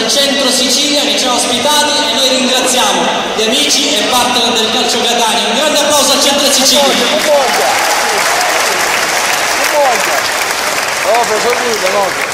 Centro Sicilia che ci ha ospitati e noi ringraziamo gli amici e partner del calcio Catania. Un grande applauso al Centro Sicilia.